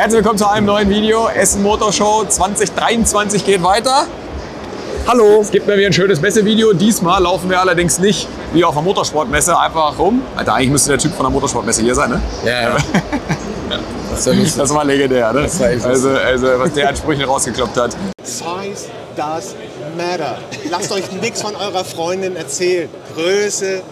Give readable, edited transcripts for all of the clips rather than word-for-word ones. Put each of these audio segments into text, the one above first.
Herzlich willkommen zu einem neuen Video. Essen Motorshow 2023 geht weiter. Hallo. Es gibt mal wieder ein schönes Messevideo. Diesmal laufen wir allerdings nicht wie auf der Motorsportmesse einfach rum. Alter, eigentlich müsste der Typ von der Motorsportmesse hier sein, ne? Ja. Das war legendär, ne? Das war echt also, was der an Sprüchen rausgekloppt hat. Size does matter. Lasst euch nichts von eurer Freundin erzählen. Größe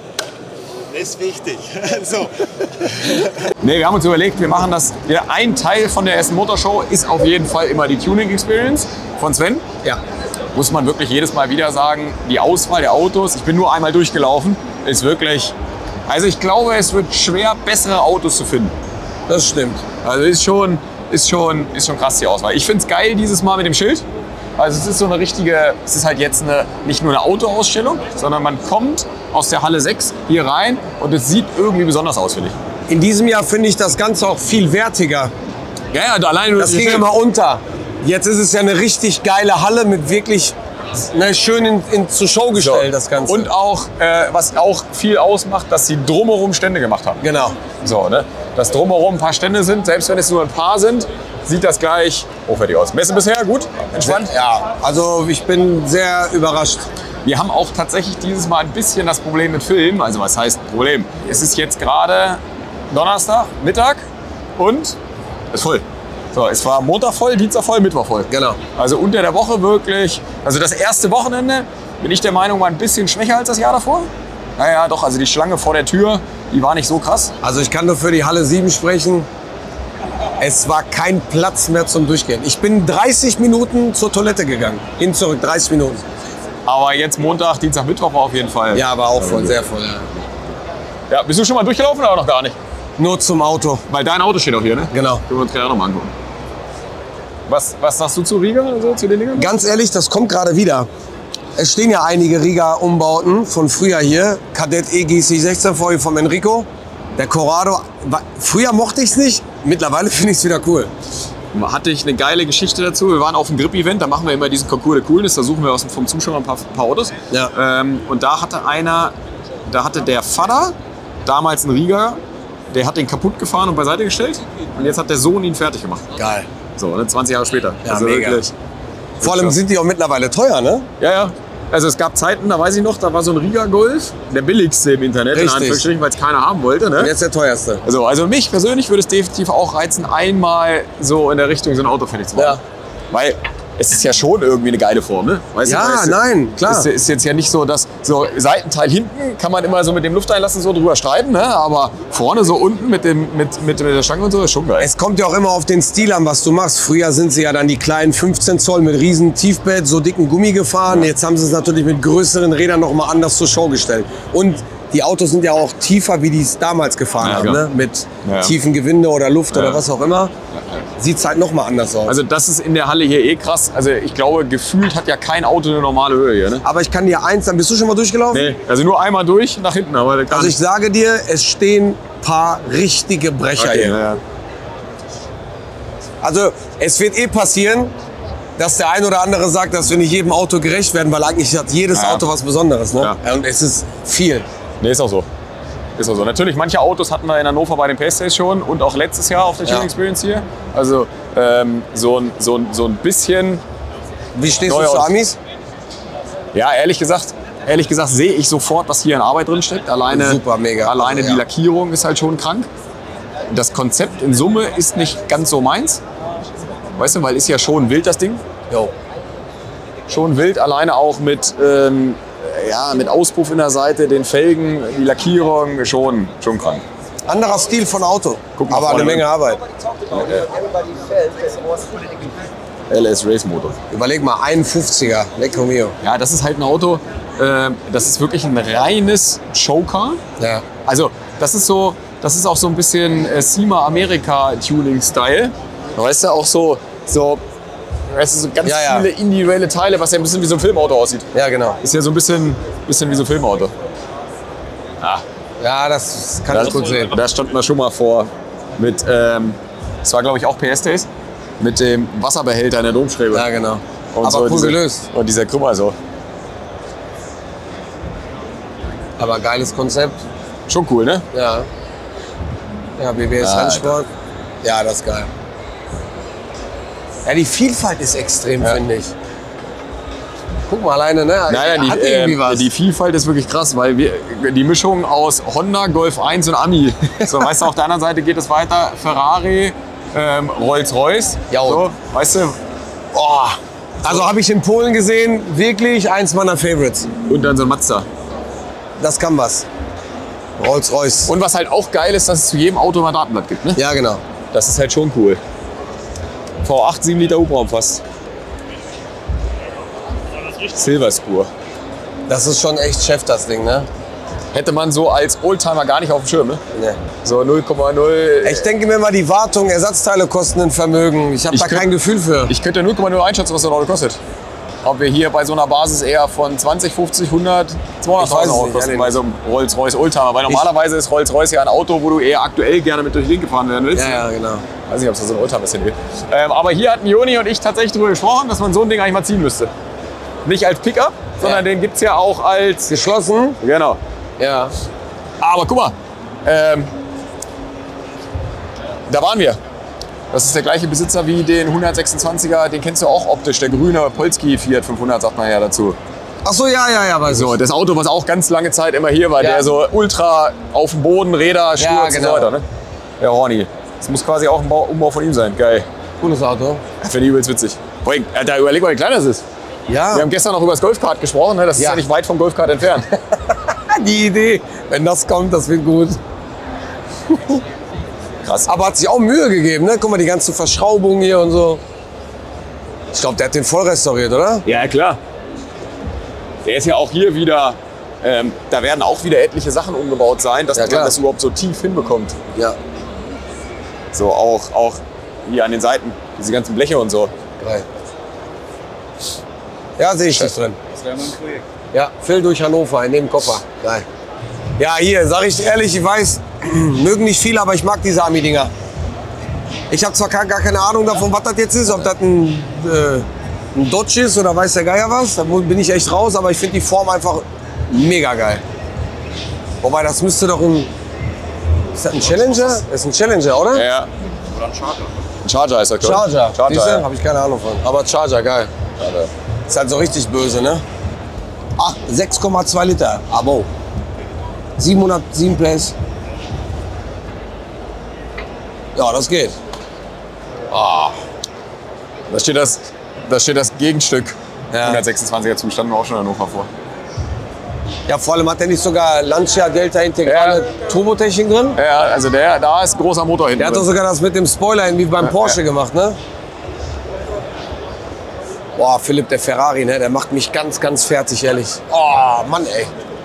ist wichtig. So. Ne, wir haben uns überlegt, wir machen das. Ein Teil von der Essen Motorshow ist auf jeden Fall immer die Tuning Experience von Sven. Ja. Muss man wirklich jedes Mal wieder sagen, die Auswahl der Autos, ich bin nur einmal durchgelaufen, ist wirklich, also ich glaube, es wird schwer, bessere Autos zu finden. Das stimmt. Also ist schon krass die Auswahl. Ich finde es geil dieses Mal mit dem Schild. Also es ist so eine richtige, es ist halt jetzt nicht nur eine Autoausstellung, sondern man kommt aus der Halle 6 hier rein und es sieht irgendwie besonders aus, finde ich. In diesem Jahr finde ich das Ganze auch viel wertiger. Ja, alleine Das ging immer unter. Jetzt ist es ja eine richtig geile Halle mit wirklich schön zur Show gestellt, das Ganze. Und auch, was auch viel ausmacht, dass sie drumherum Stände gemacht haben. Genau. So, ne? Dass drumherum ein paar Stände sind, selbst wenn es nur ein paar sind, sieht das gleich hochwertig aus. Messe bisher gut, entspannt. Ja, also ich bin sehr überrascht. Wir haben auch tatsächlich dieses Mal ein bisschen das Problem mit Film. Also was heißt Problem? Es ist jetzt gerade Donnerstag, Mittag und es ist voll. So, es war Montag voll, Dienstag voll, Mittwoch voll. Genau. Also unter der Woche wirklich, also das erste Wochenende, bin ich der Meinung, war ein bisschen schwächer als das Jahr davor. Naja, doch, also die Schlange vor der Tür, die war nicht so krass. Also ich kann nur für die Halle 7 sprechen. Es war kein Platz mehr zum Durchgehen. Ich bin 30 Minuten zur Toilette gegangen. Hin, zurück, 30 Minuten. Aber jetzt Montag, Dienstag, Mittwoch war auf jeden Fall. Ja, aber auch voll, sehr voll. Ja. Ja, bist du schon mal durchgelaufen oder noch gar nicht? Nur zum Auto. Weil dein Auto steht auch hier, ne? Genau. Können wir uns gleich noch mal angucken. Was sagst du zu Riga oder so, zu den Dingern? Ganz ehrlich, das kommt gerade wieder. Es stehen ja einige Riga-Umbauten von früher hier. Kadett EGC16 VW vom Enrico. Der Corrado. Früher mochte ich es nicht, mittlerweile finde ich es wieder cool. Hatte ich eine geile Geschichte dazu. Wir waren auf einem Grip-Event, da machen wir immer diesen Concours de Coolness, da suchen wir vom Zuschauer ein paar Autos. Ja. Und da hatte der Vater, damals ein Riga, der hat den kaputt gefahren und beiseite gestellt. Und jetzt hat der Sohn ihn fertig gemacht. Geil. So, ne, 20 Jahre später. Ja, also mega. Wirklich, Vor allem sind die auch mittlerweile teuer, ne? ja. Also es gab Zeiten, da weiß ich noch, da war so ein Riga Golf, der billigste im Internet, in Richtig. Anführungsstrichen, weil es keiner haben wollte. Ne? Und jetzt der teuerste. Also mich persönlich würde es definitiv auch reizen, einmal so in der Richtung so ein Auto fertig zu machen. Ja. Weil es ist ja schon irgendwie eine geile Form, ne? Weißt Ja, du, nein, klar. Ist jetzt ja nicht so, dass so Seitenteil hinten kann man immer so mit dem Lufteinlassen so drüber streiten, ne? Aber vorne so unten mit der Stange und so ist schon geil. Es kommt ja auch immer auf den Stil an, was du machst. Früher sind sie ja dann die kleinen 15 Zoll mit riesen Tiefbett, so dicken Gummi gefahren. Jetzt haben sie es natürlich mit größeren Rädern noch mal anders zur Show gestellt. Und die Autos sind ja auch tiefer, wie die es damals gefahren haben, klar. ne? Mit Ja. tiefen Gewinde oder Luft oder was auch immer. Sieht es halt noch mal anders aus. Also das ist in der Halle hier krass. Also ich glaube, gefühlt hat ja kein Auto eine normale Höhe hier, ne? Aber ich kann dir eins sagen, bist du schon mal durchgelaufen? Nee, also nur einmal durch, nach hinten, aber gar Also ich nicht. sage dir, es stehen ein paar richtige Brecher Okay, hier. ja. Also es wird passieren, dass der ein oder andere sagt, dass wir nicht jedem Auto gerecht werden, weil eigentlich hat jedes Ja. Auto was Besonderes. Ne? Ja. Und es ist viel. Nee, ist auch so. Ist auch so. Natürlich, manche Autos hatten wir in Hannover bei den Pace Days schon und auch letztes Jahr auf der Tuning Ja. Experience hier. Also so ein bisschen, Wie stehst Neue du zu Autos. Amis? ja, ehrlich gesagt sehe ich sofort, was hier in Arbeit drin steckt. Alleine, Super, mega. Alleine Also, die ja. Lackierung ist halt schon krank. Das Konzept in Summe ist nicht ganz so meins. Weißt du, weil ist ja schon wild das Ding. Jo. Schon wild, alleine auch mit Auspuff in der Seite, den Felgen, die Lackierung, schon krank. Anderer Stil von Auto, Guck mal aber eine vorne. Menge Arbeit. LS Race Motor. Überleg mal, 51er, Lecco Mio. Ja, das ist halt ein Auto, das ist wirklich ein reines Showcar. Ja. Also das ist auch so ein bisschen SEMA Amerika Tuning Style. Weißt du, auch so weißt du, so ganz Ja, ja. viele individuelle Teile, was ja ein bisschen wie so ein Filmauto aussieht. Ja, genau. Ist ja so ein bisschen wie so ein Filmauto. Ja, das kann ich gut sehen. Da standen wir schon mal vor mit, das war glaube ich auch PS Days, mit dem Wasserbehälter in der Domschräge. Ja, genau. Und Aber cool diese, gelöst. Und dieser Krümmer so. Aber geiles Konzept. Schon cool, ne? Ja. Ja, BBS Ja, Rennsport. Ja, das ist geil. Ja, die Vielfalt ist extrem, finde ich. Guck mal alleine, ne? Nein, Hat irgendwie was. die Vielfalt ist wirklich krass, weil die Mischung aus Honda, Golf 1 und Ami. So, weißt du, auf der anderen Seite geht es weiter, Ferrari, Rolls-Royce. Ja, so, weißt du, Boah. Also habe ich in Polen gesehen, wirklich eins meiner Favorites. und dann so ein Mazda. Das kann was. Rolls-Royce. Und was halt auch geil ist, dass es zu jedem Auto mal ein Datenblatt gibt. Ne? Ja, genau. Das ist halt schon cool. V8, 7 Liter Hubraum fast. Silverspur. Das ist schon echt Chef, das Ding, ne? Hätte man so als Oldtimer gar nicht auf dem Schirm, ne? Nee. So 0,0. Ich denke mir mal, die Wartung, Ersatzteile kosten ein Vermögen. Ich habe da kein Gefühl für. Ich könnte 0,0 einschätzen, was das Auto kostet. Ob wir hier bei so einer Basis eher von 20, 50, 100, 200.000 Euro kosten bei so einem Rolls-Royce Oldtimer. Weil normalerweise ist Rolls-Royce ja ein Auto, wo du eher aktuell gerne mit durch die Gegend gefahren werden willst. Ja, genau. Weiß nicht, ob es da so ein Oldtimer ist. Aber hier hatten Joni und ich tatsächlich darüber gesprochen, dass man so ein Ding eigentlich mal ziehen müsste. Nicht als Pickup, sondern den gibt es ja auch als... Geschlossen? Genau. Ja. Aber guck mal, da waren wir. Das ist der gleiche Besitzer wie den 126er, den kennst du auch optisch, der grüne Polski Fiat 500, sagt man ja dazu. Ach so, ja, weiß So, das Auto, was auch ganz lange Zeit immer hier war, Ja. der so ultra auf dem Boden, Räder, Sturz Ja, und genau. so weiter. Ne? Der Horny. Das muss quasi auch ein Umbau von ihm sein. Geil. ich. Cooles Auto. Finde ich übelst witzig. Vor allem, Alter, überleg mal, wie klein das ist. Ja, Wir haben gestern noch über das Golfkart gesprochen, ne? Das ist Ja. ja nicht weit vom Golfkart entfernt. die Idee. Wenn das kommt, das wird gut. Krass. Aber hat sich auch Mühe gegeben, ne? Guck mal, die ganzen Verschraubungen hier und so. Ich glaube, der hat den voll restauriert, oder? Ja, klar. Der ist ja auch hier wieder, da werden auch wieder etliche Sachen umgebaut sein, dass Ja, man klar. das überhaupt so tief hinbekommt. Ja. So auch hier an den Seiten, diese ganzen Bleche und so. Geil. Ja, sehe ich dich drin. Das wäre mal ein Projekt. Ja, Phil durch Hannover in dem Koffer. Geil. Ja, hier, sag ich dir ehrlich, ich weiß, mögen nicht viele, aber ich mag diese Ami-Dinger. Ich habe zwar gar keine Ahnung davon, was das jetzt ist, ob das ein Dodge ist oder weiß der Geier was. Da bin ich echt raus, aber ich finde die Form einfach mega geil. Wobei, das müsste doch ein... Ist das ein Challenger? Das ist ein Challenger, oder? Ja. Oder ein Charter. Ein Charger ist das, glaub ich. Charger. Charger, Siehste? ja. Habe ich keine Ahnung von. Aber Charger, geil. Ist halt so richtig böse, ne? Ach, 6,2 Liter. Abo. 707 PS. Ja, das geht. Da steht das Gegenstück. Ja. 126er Zustand, auch schon in Hannover vor. Ja, vor allem hat der nicht sogar Lancia Delta integrale Turbotechnik drin? Ja, also da ist ein großer Motor hinten Der hat doch drin. sogar das mit dem Spoiler wie beim Porsche gemacht, ne? Boah, Philipp, der Ferrari, ne? Der macht mich ganz, ganz fertig, ehrlich. Oh, Mann, ey.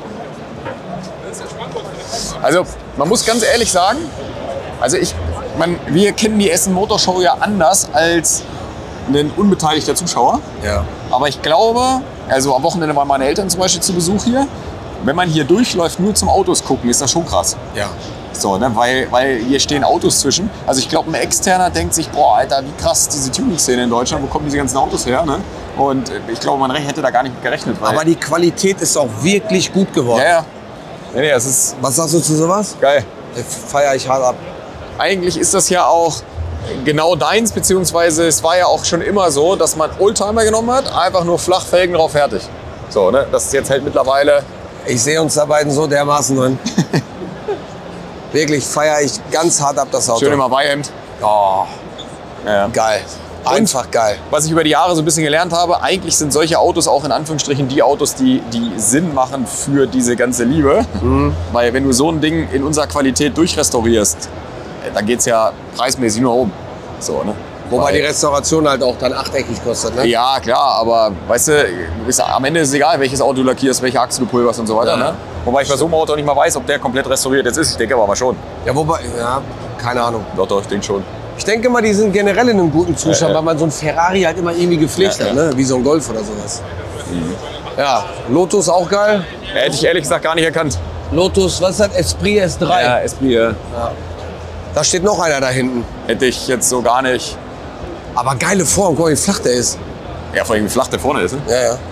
Also man muss ganz ehrlich sagen, also wir kennen die Essen Motor Show ja anders als ein unbeteiligter Zuschauer. Ja. Aber ich glaube, also am Wochenende waren meine Eltern zum Beispiel zu Besuch hier. Wenn man hier durchläuft, nur zum Autos gucken, ist das schon krass. Ja. So, ne? Weil hier stehen Autos zwischen. Also ich glaube, ein Externer denkt sich, boah, Alter, wie krass diese Tuning-Szene in Deutschland, wo kommen diese ganzen Autos her? Ne? Und ich glaube, man hätte da gar nicht mit gerechnet. Weil, Aber die Qualität ist auch wirklich gut geworden. ja, ja. Nee, es ist Was sagst du zu sowas? geil. Feier ich hart ab. Eigentlich ist das ja auch genau deins, beziehungsweise es war ja auch schon immer so, dass man Oldtimer genommen hat, einfach nur flach, Felgen drauf, fertig. So, ne? Das ist jetzt halt mittlerweile... Ich sehe uns da beiden so dermaßen drin. Wirklich feiere ich ganz hart ab das Auto. Schön im Hawaii-Hemd. Oh, Ja. geil. Einfach geil. Was ich über die Jahre so ein bisschen gelernt habe, eigentlich sind solche Autos auch in Anführungsstrichen die Autos, die Sinn machen für diese ganze Liebe. Weil wenn du so ein Ding in unserer Qualität durchrestaurierst, dann geht es ja preismäßig nur oben. So, ne? Wobei Weil- die Restauration halt auch dann achteckig kostet, ne? Ja, klar, aber weißt du, am Ende ist es egal, welches Auto du lackierst, welche Achse du pulverst und so weiter. Ja. Ne? Wobei ich bei so einem Auto nicht mal weiß, ob der komplett restauriert jetzt ist. Ich denke aber mal schon. Ja, wobei, ja, keine Ahnung. Doch, ich denke schon. Ich denke mal, die sind generell in einem guten Zustand, Ja. weil man so ein Ferrari halt immer irgendwie gepflegt Ja, hat, ne? Wie so ein Golf oder sowas. Ja, Lotus auch geil. Hätte ich ehrlich gesagt gar nicht erkannt. Lotus, was ist das? Esprit S3. Esprit Da steht noch einer da hinten. hätte ich jetzt so gar nicht. Aber geile Form, guck mal, wie flach der ist. Ja, vor allem wie flach der vorne ist. Ne? Ja, ja.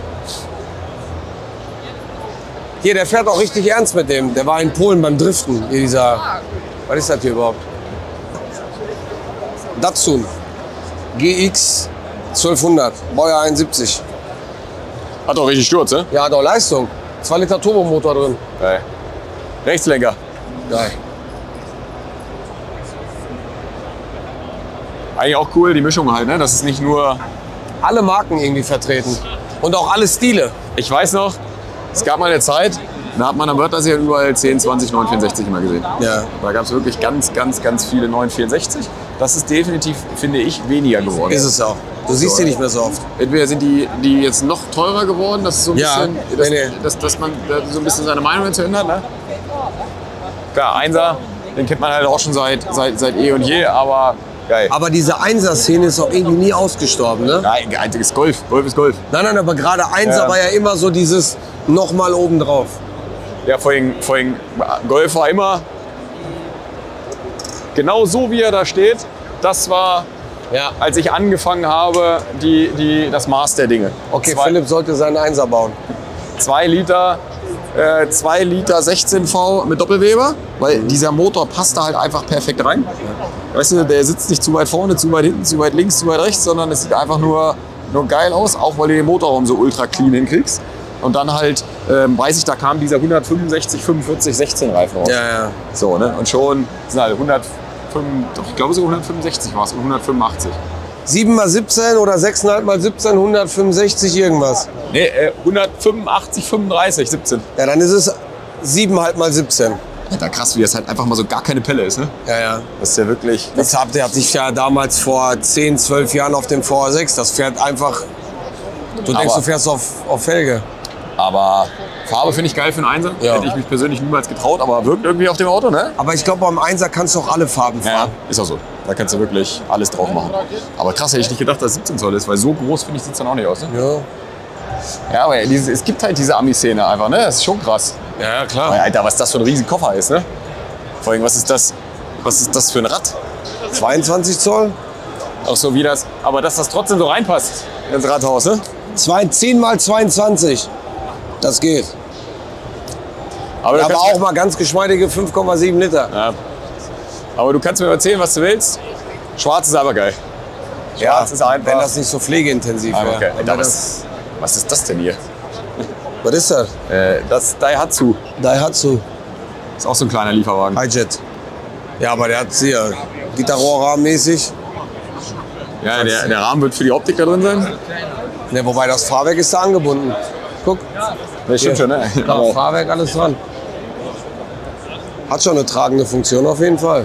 Hier, der fährt auch richtig ernst mit dem. Der war in Polen beim Driften. Hier dieser, was ist das hier überhaupt? Datsun. GX 1200, Baujahr 71. Hat doch richtig Sturz, ne? Ja, hat auch Leistung. 2 Liter Turbomotor drin. Geil. Rechtslenker. Geil. Eigentlich auch cool, die Mischung halt, ne? Das ist nicht nur... Alle Marken irgendwie vertreten. Und auch alle Stile. Ich weiß noch, es gab mal eine Zeit, da hat man am Wörthersee überall 10, 20, 964 immer gesehen. Ja. Da gab es wirklich ganz viele 964. Das ist definitiv, finde ich, weniger geworden. Ist es auch. Du siehst sie nicht mehr so oft. Entweder sind die jetzt noch teurer geworden, das ist so ein Ja, bisschen, dass man da so ein bisschen seine Meinung dazu ändert. Ne? Klar, Einser, den kennt man halt auch schon seit eh und je, aber geil. Aber diese Einser-Szene ist auch irgendwie nie ausgestorben, ne? Ja, ein einziges Golf. Golf ist Golf. Nein, aber gerade Einser Ja. war ja immer so dieses nochmal obendrauf. Ja, vorhin Golf war immer genau so, wie er da steht. Das war, Ja. als ich angefangen habe, das Maß der Dinge. Okay, Philipp sollte seinen Einser bauen. 2 Liter 16V mit Doppelweber, weil dieser Motor passt da halt einfach perfekt rein. Weißt du, der sitzt nicht zu weit vorne, zu weit hinten, zu weit links, zu weit rechts, sondern es sieht einfach nur geil aus, auch weil du den Motorraum so ultra clean hinkriegst. Und dann halt, weiß ich, da kam dieser 165, 45, 16 Reifen raus. Ja. So, ne? Und schon sind halt 105, ich glaube sogar 165 war es, und 185. 7 mal 17 oder 6,5 mal 17, 165 irgendwas. Nee, 185, 35, 17. Ja, dann ist es 7,5 mal 17. Alter, krass, wie das halt einfach mal so gar keine Pelle ist, ne? Ja. Das ist ja wirklich... Das hat sich ja damals vor 10, 12 Jahren auf dem VR6. Das fährt einfach. Du denkst, du fährst auf Felge. Aber Farbe finde ich geil für einen Einser. Ja. Hätte ich mich persönlich niemals getraut, aber wirkt irgendwie auf dem Auto, ne? Aber ich glaube, beim Einser kannst du auch alle Farben Ja, fahren. ist auch so. Da kannst du wirklich alles drauf machen. Aber krass, hätte ich nicht gedacht, dass es 17 Zoll ist, weil so groß, finde ich, sieht es dann auch nicht aus, ne? Ja, aber es gibt halt diese Ami-Szene einfach, ne? Das ist schon krass. Ja, klar. Aber, Alter, was das für ein riesen Koffer ist, ne? Vor allem, was ist das für ein Rad? 22 Zoll? Auch so wie das, aber dass das trotzdem so reinpasst ins Rathaus, ne? 10 mal 22. Das geht. Aber, du Aber kannst auch mal ganz geschmeidige 5,7 Liter. Ja. Aber du kannst mir erzählen, was du willst. Schwarz ist aber geil. Schwarz ist einfach. Wenn das nicht so pflegeintensiv Ah, okay. wäre. Alter, was ist das denn hier? Was ist das? Das Daihatsu. Daihatsu. Ist auch so ein kleiner Lieferwagen. Hijet. Ja, aber der hat hier Gitarrenrahmen-mäßig. Ja, der Rahmen wird für die Optik da drin sein. Ne, wobei das Fahrwerk ist da angebunden. Guck, Das stimmt schon, ne? da Aber Fahrwerk, alles dran. Hat schon eine tragende Funktion auf jeden Fall.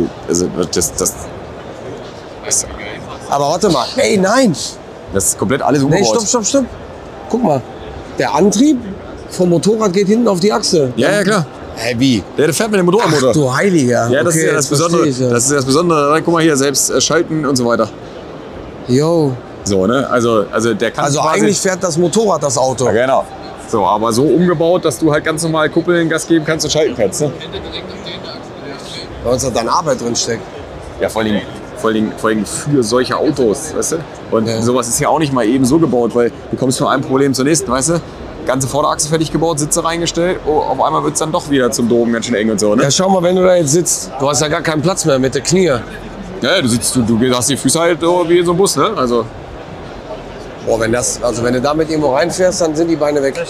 Aber warte mal, ey, nein! das ist komplett alles Nee, umgebaut. stopp. Guck mal, der Antrieb vom Motorrad geht hinten auf die Achse. Ja, klar. Hä, wie? Der fährt mit dem Motormotor. Ach du Heiliger. Ja, das ist ja das jetzt verstehe Besondere. ich, ja. Das ist das Besondere. Guck mal hier, selbst schalten und so weiter. Jo. So, ne? Also der kann Also quasi, eigentlich fährt das Motorrad das Auto. Ja, genau. So, aber so umgebaut, dass du halt ganz normal kuppeln, Gas geben kannst und schalten kannst. Ne? Weil uns da dann Arbeit drin steckt. Ja, vor allem für solche Autos, weißt du? Und Ja. sowas ist ja auch nicht mal eben so gebaut, weil du kommst von einem Problem zum nächsten, weißt du? Ganze Vorderachse fertig gebaut, Sitze reingestellt, oh, auf einmal wird es dann doch wieder zum Doben ganz schön eng und so, ne? Ja, schau mal, wenn du da jetzt sitzt, du hast ja gar keinen Platz mehr mit den Knie. Ja, du hast die Füße halt so wie in so einem Bus, ne? Also, Boah, wenn du damit irgendwo reinfährst, dann sind die Beine weg.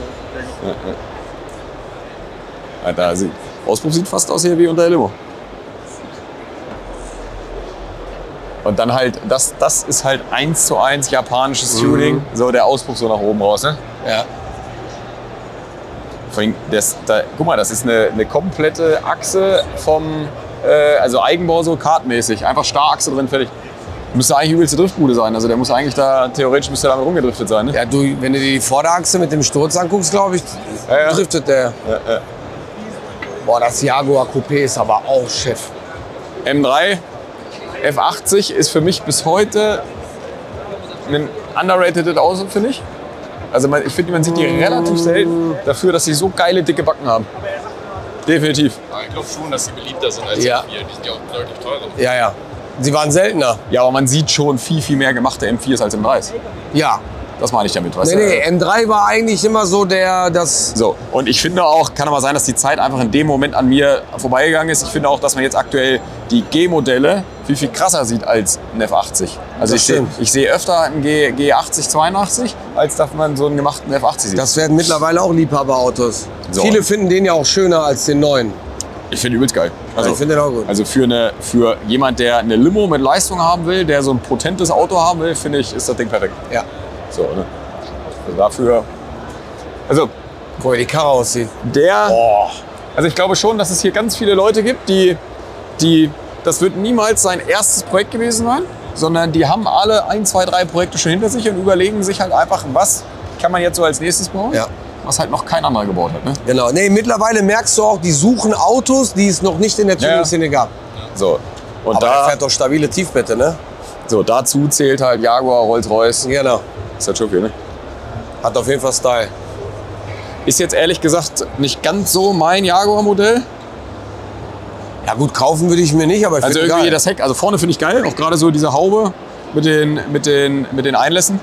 Alter, Auspuff sieht fast aus hier wie unter der Limo. Und dann halt, das ist halt 1:1 japanisches Tuning, so der Auspuff so nach oben raus, ne? Ja. Vor allem, guck mal, das ist eine komplette Achse vom, also Eigenbau so kartmäßig, einfach Starrachse drin, fertig. Müsste eigentlich übelste Driftbude sein, also der muss eigentlich theoretisch müsste damit rumgedriftet sein, ne? Ja, wenn du dir die Vorderachse mit dem Sturz anguckst, glaube ich, Ja. driftet der. Ja. Boah, das Jaguar Coupé ist aber auch Chef. M3, F80 ist für mich bis heute ein underrated Auto, finde ich. Also ich finde, man sieht die relativ selten dafür, dass sie so geile, dicke Backen haben. Definitiv. Ja, ich glaube schon, dass sie beliebter sind als Ja. M4. Die sind ja auch deutlich teurer. Ja. Sie waren seltener. Ja, aber man sieht schon viel mehr gemachte M4s als M3s. Ja. Das meine ich damit, weißt du? Nee, M3 war eigentlich immer so So, und ich finde auch, kann aber sein, dass die Zeit einfach in dem Moment an mir vorbeigegangen ist. Ich finde auch, dass man jetzt aktuell die G-Modelle viel, viel krasser sieht als ein F80. Also Das stimmt. ich sehe öfter einen G80 82, als dass man so einen gemachten F80 sieht. Das werden mittlerweile auch Liebhaberautos. So. Viele finden den ja auch schöner als den neuen. Ich finde übelst geil. Also, ich finde den auch gut. Also für jemand, der eine Limo mit Leistung haben will, der so ein potentes Auto haben will, finde ich, ist das Ding perfekt. Ja. So, ne? Also dafür. Also Guck mal, wie die Karre aussieht. also ich glaube schon, dass es hier ganz viele Leute gibt, das wird niemals sein erstes Projekt gewesen sein, sondern die haben alle 1, 2, 3 Projekte schon hinter sich und überlegen sich halt einfach, was kann man jetzt so als nächstes bauen, Ja. was halt noch kein anderer gebaut hat. Ne? Genau. Nee, mittlerweile merkst du auch, die suchen Autos, die es noch nicht in der Tuning-Szene gab. So. Und Aber der fährt doch stabile Tiefbette, ne? dazu zählt halt Jaguar, Rolls-Royce. Genau. Ist halt schon viel, ne? Hat auf jeden Fall Style. Ist jetzt ehrlich gesagt nicht ganz so mein Jaguar-Modell. Ja gut, kaufen würde ich mir nicht, aber ich Also finde irgendwie geil. das Heck, also vorne finde ich geil, auch gerade so diese Haube mit den Einlässen.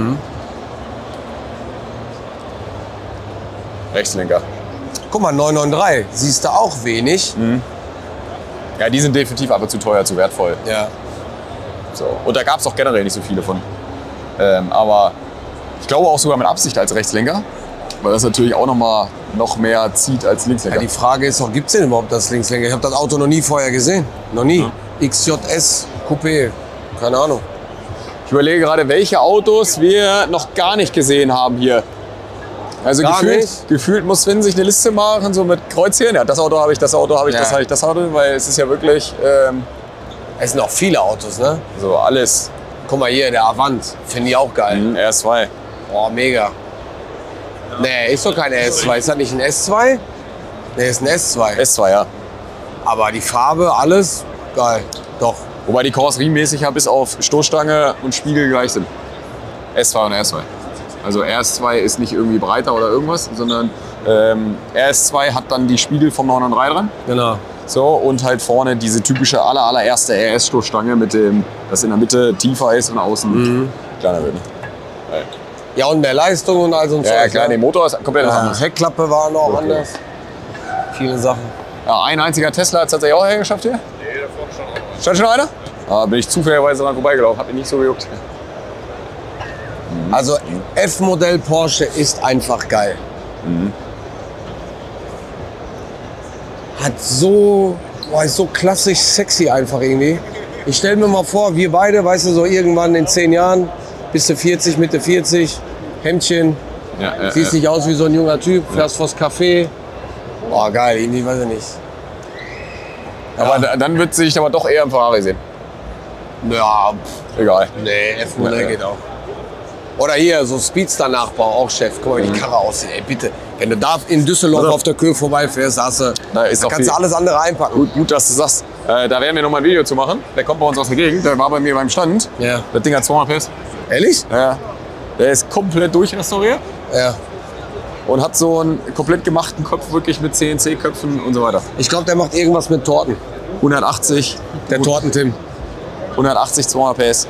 Rechtslenker. Guck mal, 993, siehst du auch wenig. Ja, die sind definitiv aber zu teuer, zu wertvoll. Ja. So. Und da gab es auch generell nicht so viele von. Aber ich glaube auch sogar mit Absicht als Rechtslenker, weil das natürlich auch noch mehr zieht als Ja, Linkslenker. die Frage ist auch, gibt es denn überhaupt das Linkslenker? Ich habe das Auto noch nie vorher gesehen. Noch nie. XJS Coupé. Keine Ahnung. Ich überlege gerade, welche Autos wir noch gar nicht gesehen haben hier. Also Gar gefühlt muss Sven sich eine Liste machen, so mit Kreuzchen. Ja, das Auto habe ich, das Auto habe ich, Ja. das habe ich, das Auto, weil es ist ja wirklich Es sind auch viele Autos, ne? so alles. Guck mal hier, der Avant. Finde ich auch geil. RS2. Boah, mega. Nee, ist doch kein S2. Ist das nicht ein S2? Nee, ist ein S2. S2, ja. Aber die Farbe, alles geil. Doch. Wobei die karosseriemäßig ja bis auf Stoßstange und Spiegel gleich sind. S2 und RS2. Also RS2 ist nicht irgendwie breiter oder irgendwas, sondern RS2 hat dann die Spiegel vom 993 dran. Genau. So, und halt vorne diese typische allererste RS-Stoßstange mit dem, das in der Mitte tiefer ist und außen kleiner wird. Ne? Ja, und mehr Leistung und all so ein Ja, Zeug, klar, ne? der Motor ist komplett Ja, anders. Heckklappe war noch Okay. anders. Viele Sachen. Ja, ein einziger Tesla hat es tatsächlich auch hergeschafft hier. Nee, da vorne schon auch. Stand schon einer? Da bin ich zufälligerweise dran vorbeigelaufen, hat mich nicht so gejuckt. Also F-Modell Porsche ist einfach geil. Hat so, boah, ist so klassisch sexy einfach irgendwie. Ich stelle mir mal vor, wir beide, weißt du, so irgendwann in 10 Jahren, bist du 40, Mitte 40, Hemdchen, Ja, siehst nicht aus wie so ein junger Typ, fährst vors Café. Boah, geil, irgendwie, weiß ich nicht. Aber dann wird sich aber doch eher im Ferrari sehen. Ja, Egal. nee, F-Modell Ja. geht auch. Oder hier, so Speedster-Nachbau, auch Chef. Guck mal, wie die Karre aussieht. Ey, bitte. Wenn du da in Düsseldorf Also- auf der Köhe vorbeifährst, Da ist doch kannst du viel. alles andere einpacken. Gut, dass du sagst. Da werden wir noch mal ein Video zu machen. Der kommt bei uns aus der Gegend. Der war bei mir beim Stand. Ja. Das Ding hat 200 PS. Ehrlich? Ja. Der ist komplett durchrestauriert Ja. und hat so einen komplett gemachten Kopf, wirklich mit CNC-Köpfen und so weiter. Ich glaube, der macht irgendwas mit Torten. 180. Der Tortentim. 180, 200 PS.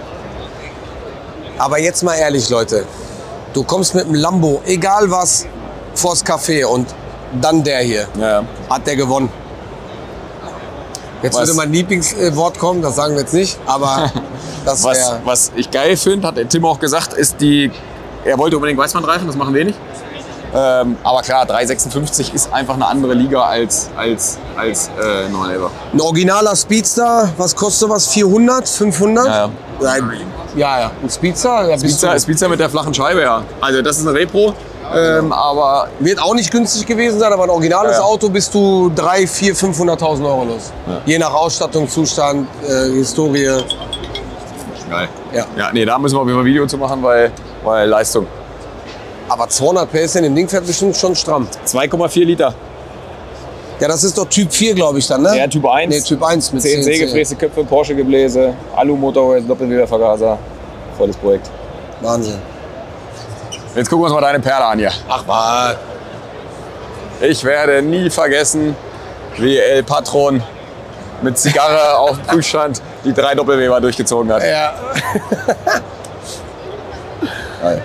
Aber jetzt mal ehrlich, Leute. Du kommst mit einem Lambo, egal was, vors Café und dann der hier. Ja. Hat der gewonnen. Jetzt Was? würde mein Lieblingswort kommen, das sagen wir jetzt nicht, aber das wäre... Was ich geil finde, hat der Tim auch gesagt, ist er wollte unbedingt Weißwandreifen, das machen wir nicht. Aber klar, 356 ist einfach eine andere Liga als 911. Ein originaler Speedster, was kostet was? 400, 500? Ja. Nein. Ja. Ein Speedster? Ja, Speedster mit der flachen Scheibe, ja. Also das ist ein Repro, aber wird auch nicht günstig gewesen sein, aber ein originales Ja. Auto bist du 300, 400, 500.000 Euro los. Ja. Je nach Ausstattung, Zustand, Historie. geil. Ja. Ja, nee, da müssen wir auf jeden Fall ein Video zu machen, weil Leistung. Aber 200 PS in dem Ding fährt bestimmt schon stramm. 2,4 Liter. Ja, das ist doch Typ 4, glaube ich dann, ne? Ja, Typ 1. Nee, Typ 1 mit CNC gefräste Köpfe, Porsche-Gebläse, Alu-Motorhäuser, Doppelwiedervergaser. Volles Projekt. Wahnsinn. Jetzt gucken wir uns mal deine Perle an hier. Ach mal. Ich werde nie vergessen, wie El Patron mit Zigarre auf dem Prüfstand die 3 Doppelweber durchgezogen hat. Ja. Geil.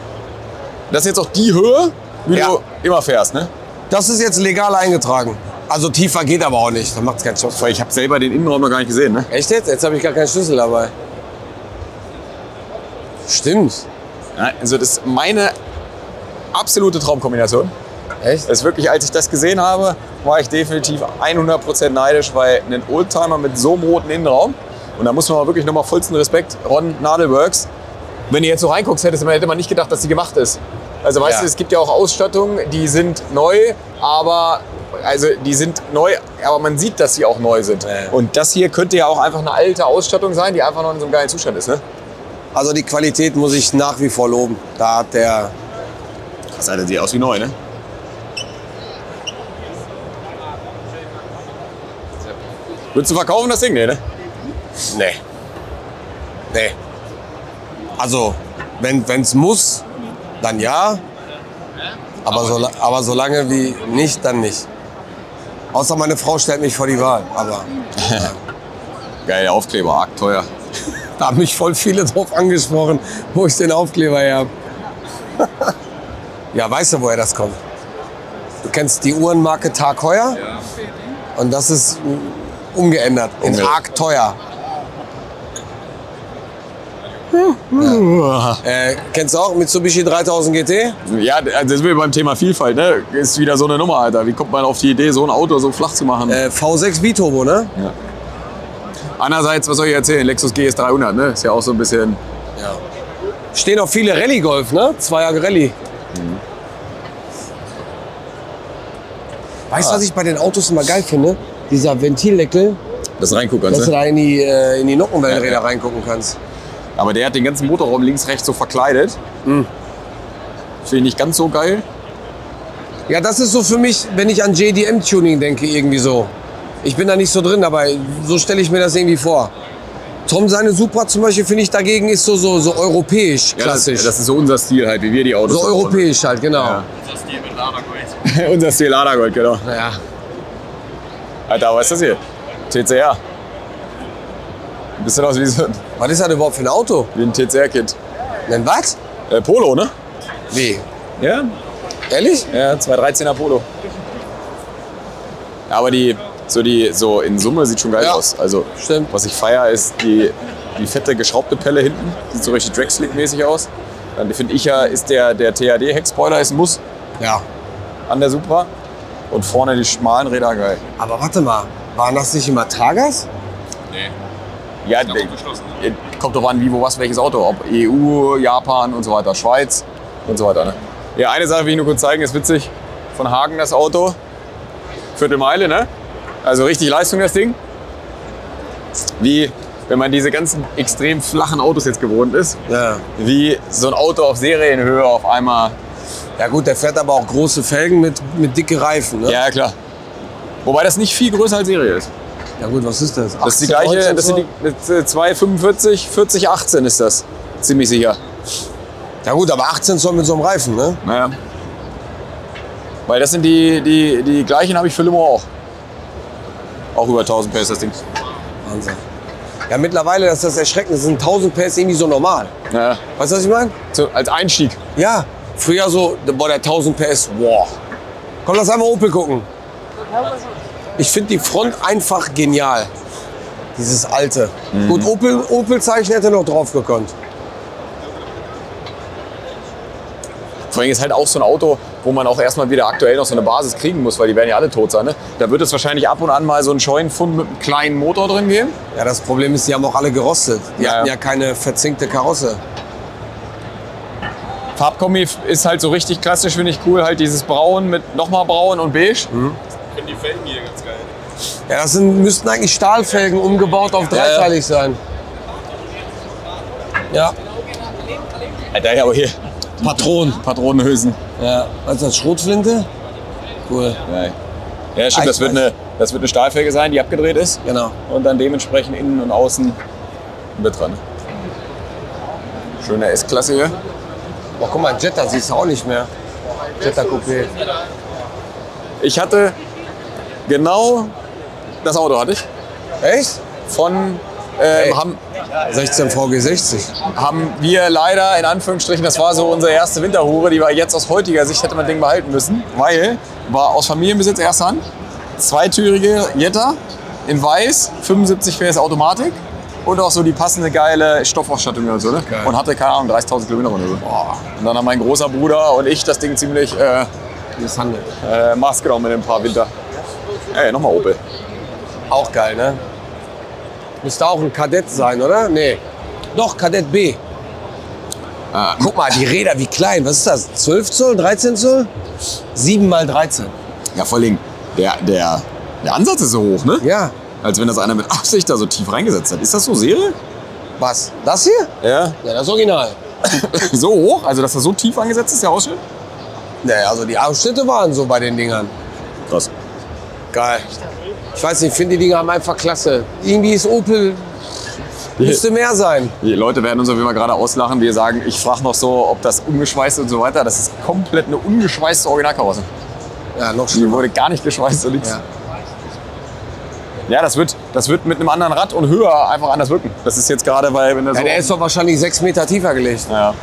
Das ist jetzt auch die Höhe, wie Ja. du immer fährst, ne? Das ist jetzt legal eingetragen. Also tiefer geht aber auch nicht, dann macht es keinen Spaß. Ich habe selber den Innenraum noch gar nicht gesehen, ne? Echt jetzt? Jetzt habe ich gar keinen Schlüssel dabei. Stimmt. Ja, also das ist meine absolute Traumkombination. Echt? Das ist wirklich, als ich das gesehen habe, war ich definitiv 100% neidisch, weil ein Oldtimer mit so einem roten Innenraum, und da muss man mal wirklich nochmal vollsten Respekt, Ron Nadelworks, wenn du jetzt so reinguckst, hätte man nicht gedacht, dass die gemacht ist. Also weißt Ja. du, es gibt ja auch Ausstattungen, die sind neu, aber man sieht, dass sie auch neu sind. Ja. Und das hier könnte ja auch einfach eine alte Ausstattung sein, die einfach noch in so einem geilen Zustand ist, ne? Also die Qualität muss ich nach wie vor loben. Da hat der... Das sieht aus wie neu, ne? Würdest du verkaufen das Ding? Nee, ne? Nee. Nee. Also, wenn's muss, dann ja. Aber solange wie nicht, dann nicht. Außer meine Frau stellt mich vor die Wahl. Aber Geile Aufkleber, arg teuer. da haben mich voll viele drauf angesprochen, wo ich den Aufkleber her habe. Ja, weißt du, woher das kommt? Du kennst die Uhrenmarke Tag Heuer? Ja. Und das ist umgeändert in arg teuer. Kennst du auch Mitsubishi 3000 GT? Ja, das sind wir beim Thema Vielfalt, ne? Ist wieder so eine Nummer, Alter. Wie kommt man auf die Idee, so ein Auto so flach zu machen? V6 Biturbo, ne? Ja. Andererseits, was soll ich erzählen? Lexus GS 300, ne? Ist ja auch so ein bisschen... Ja. Stehen auch viele Rallye-Golf, ne? Zweier Rallye. Weißt du, was ich bei den Autos immer geil finde? Dieser Ventildeckel, Das reingucken, dass du ne? da in die Nockenwellenräder Ja. reingucken kannst. Aber der hat den ganzen Motorraum links, rechts so verkleidet. Finde ich nicht ganz so geil. Ja, das ist so für mich, wenn ich an JDM-Tuning denke, irgendwie so. Ich bin da nicht so drin, aber so stelle ich mir das irgendwie vor. Tom, seine Supra zum Beispiel, finde ich dagegen, ist so europäisch, klassisch. Das ist so unser Stil halt, wie wir die Autos so bauen. europäisch halt, genau. Ja. Unser Stil mit Ladergold. Unser Stil Ladergold, genau. Ja. Alter, was ist das hier? TCR. Ein bisschen aus Was ist das überhaupt für ein Auto? wie ein TCR-Kind. Denn was? Polo, ne? Wie? Ja. Ehrlich? Ja, 213er Polo. Ja, aber so in Summe sieht schon geil Ja. aus. Also, Stimmt. was ich feiere, ist die fette geschraubte Pelle hinten. Sieht so richtig Drag-Slick-mäßig aus. Dann finde ich ja, ist der THD-Heckspoiler ist ein Muss Ja. an der Supra. Und vorne die schmalen Räder, geil. Aber warte mal, waren das nicht immer Targas? Nee, Ja, ganz geschlossen. kommt doch an, wie, wo, was, welches Auto. Ob EU, Japan und so weiter, Schweiz und so weiter. Ne? Ja, eine Sache will ich nur kurz zeigen, ist witzig. Von Hagen das Auto. Viertelmeile, ne? Also richtig Leistung das Ding. Wie, wenn man diese ganzen extrem flachen Autos jetzt gewohnt ist, Ja. wie so ein Auto auf Serienhöhe auf einmal. Ja gut, der fährt aber auch große Felgen mit dicke Reifen, ne? Ja, klar. Wobei das nicht viel größer als Serie ist. Ja gut, was ist das? Das ist die 18, gleiche, 19 das sind die 245, 40, 18 ist das. Ziemlich sicher. Ja gut, aber 18 Zoll mit so einem Reifen, ne? Naja. Weil das sind die gleichen habe ich für Le Mans auch. Auch über 1000 PS das Ding. Wahnsinn. Ja, mittlerweile, das ist das Erschreckende, sind 1000 PS irgendwie so normal. Naja. Weißt du, was ich meine? So, als Einstieg. Ja, früher so, boah, der 1000 PS, wow. Komm, lass einmal Opel gucken. Ich finde die Front einfach genial. Dieses alte. Gut, Opel-Zeichen hätte noch drauf gekonnt. Vor allem ist halt auch so ein Auto, wo man auch erstmal wieder aktuell noch so eine Basis kriegen muss, weil die werden ja alle tot sein. Ne? Da wird es wahrscheinlich ab und an mal so einen Scheunenfund mit einem kleinen Motor drin geben. Ja, das Problem ist, die haben auch alle gerostet. Die Ja, hatten ja. ja keine verzinkte Karosse. Farbkombi ist halt so richtig klassisch, finde ich cool. Halt dieses Braun mit nochmal Braun und Beige. Finden die Felgen hier ganz geil. Ja, das müssten eigentlich Stahlfelgen umgebaut auf dreiteilig sein. Ja, Alter, ja, aber hier. Patronenhülsen. ja. Was ist das, Schrotflinte? Cool. Ja, stimmt, das wird eine Stahlfelge sein, die abgedreht ist. Genau. Und dann dementsprechend innen und außen mit dran. Schöne S-Klasse hier. Boah, guck mal, Jetta siehst du auch nicht mehr. Jetta Coupé. Ich hatte genau das Auto hatte ich. Echt? Von Hey. haben 16 VG60. wir leider in Anführungsstrichen, das war so unsere erste Winterhure, die wir jetzt aus heutiger Sicht hätte man das Ding behalten müssen, weil war aus Familienbesitz erster Hand zweitürige Jetta in weiß, 75 PS Automatik und auch so die passende geile Stoffausstattung und so, ne? Geil. Und hatte, keine Ahnung, 30.000 Kilometer oder so. Und dann haben mein großer Bruder und ich das Ding ziemlich Misshandelt. Maß genommen in ein paar Winter. Ey, nochmal Opel. Auch geil, ne? Müsste auch ein Kadett sein, oder? Nee. Doch, Kadett B. Guck mal, die Räder, wie klein. Was ist das? 12 Zoll, 13 Zoll? 7 mal 13. Ja, vor allem, der Ansatz ist so hoch, ne? Ja. Als wenn das einer mit Absicht da so tief reingesetzt hat. Ist das so Serie? Was? Das hier? Ja. Ja, das Original. So hoch? Also, dass das so tief angesetzt ist, der Ausschnitt? Naja, also die Ausschnitte waren so bei den Dingern. Krass. Geil. Ich weiß nicht, ich finde die Dinger haben einfach klasse. Irgendwie ist Opel, müsste mehr sein. Die Leute werden uns auf jeden Fall gerade auslachen. Wir sagen, ich frage noch so, ob das ungeschweißt und so weiter. Das ist komplett eine ungeschweißte Originalkarosse. Ja, noch Die schlimmer. wurde gar nicht geschweißt und nichts. Ja. Ja, das wird mit einem anderen Rad und höher einfach anders wirken. Das ist jetzt gerade, weil wenn er so... Ja, der ist doch wahrscheinlich 6 Meter tiefer gelegt. ja.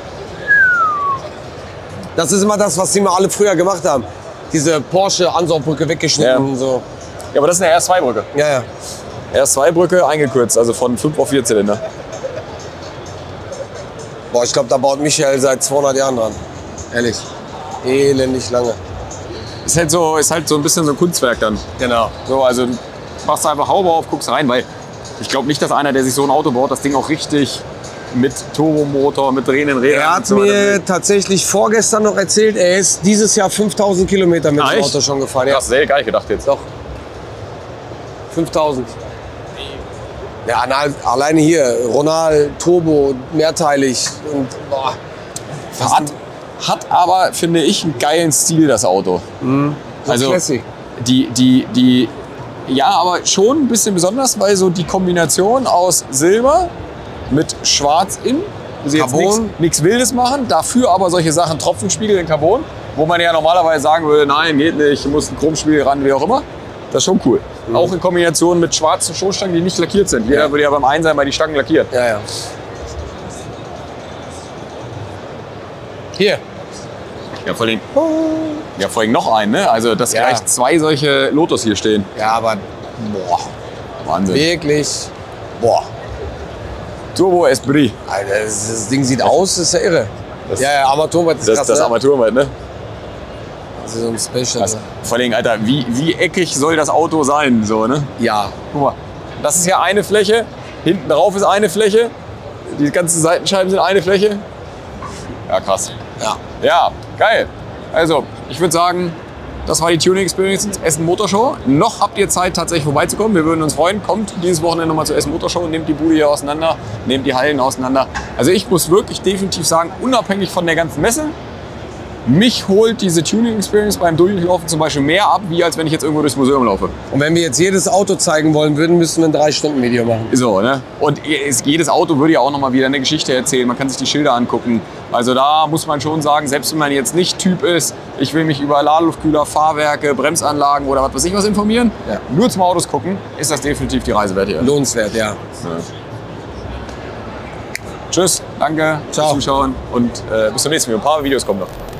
Das ist immer das, was die mal alle früher gemacht haben. Diese Porsche-Ansaugbrücke weggeschnitten Ja. und so. Ja, aber das ist eine RS2-Brücke. Ja, ja. RS2-Brücke eingekürzt, also von 5 auf 4 Zylinder. Boah, ich glaube, da baut Michael seit 200 Jahren dran. Ehrlich. Elendig lange. Ist halt so ein bisschen so ein Kunstwerk dann. Genau. So, also machst du einfach Haube auf, guckst rein, weil ich glaube nicht, dass einer, der sich so ein Auto baut, das Ding auch richtig mit Turbomotor, mit drehenden Rädern. Er und hat so weiter mir will. tatsächlich vorgestern noch erzählt, er ist dieses Jahr 5000 Kilometer mit Ah, dem echt? Auto schon gefahren. Ja, Krass, sehr gar nicht gedacht jetzt. doch. 5000. Ja, alleine hier, Ronal, Turbo, mehrteilig. Und, boah. Hat aber, finde ich, einen geilen Stil, das Auto. So Also classy. ja, aber schon ein bisschen besonders, weil so die Kombination aus Silber mit Schwarz in, also jetzt Carbon. nichts Wildes machen, dafür aber solche Sachen, Tropfenspiegel in Carbon, wo man ja normalerweise sagen würde, nein, geht nicht, du musst ein Chromspiegel ran, wie auch immer. Das ist schon cool. Auch in Kombination mit schwarzen Stoßstangen, die nicht lackiert sind. Jeder würde ja beim Einsein mal die Stangen lackieren. Ja, ja. Hier. Ja, vor allem noch einen, ne? Also, dass Ja. gleich 2 solche Lotus hier stehen. Ja, aber boah, Wahnsinn. wirklich. Boah. Turbo Esprit. Alter, das Ding sieht aus, ist ja irre. Ja, ja, Armaturenbrett ist krass. Das ne? Armaturenbrett, ne? Das ist so ein Special. Das, vor allem, Alter, wie eckig soll das Auto sein? So, ne? Ja. Guck mal, das ist ja eine Fläche, hinten drauf ist eine Fläche, die ganzen Seitenscheiben sind eine Fläche. Ja, krass. Ja. Ja, geil. Also, ich würde sagen, das war die Tuning Experience Essen Motorshow. Noch habt ihr Zeit, tatsächlich vorbeizukommen. Wir würden uns freuen. Kommt dieses Wochenende nochmal zur Essen Motorshow und nehmt die Bude hier auseinander, nehmt die Hallen auseinander. Also ich muss wirklich definitiv sagen, unabhängig von der ganzen Messe, mich holt diese Tuning Experience beim Durchlaufen zum Beispiel mehr ab, wie als wenn ich jetzt irgendwo durchs Museum laufe. Und wenn wir jetzt jedes Auto zeigen wollen würden, müssten wir ein 3-Stunden-Video machen. So, ne? Und jedes Auto würde ja auch nochmal wieder eine Geschichte erzählen. Man kann sich die Schilder angucken. Also da muss man schon sagen, selbst wenn man jetzt nicht Typ ist, ich will mich über Ladeluftkühler, Fahrwerke, Bremsanlagen oder was weiß ich was informieren, Ja. nur zum Autos gucken, ist das definitiv die Reise wert hier. Lohnenswert, ja. Tschüss, danke Ciao. fürs Zuschauen und bis zum nächsten Mal. Ein paar Videos kommen noch.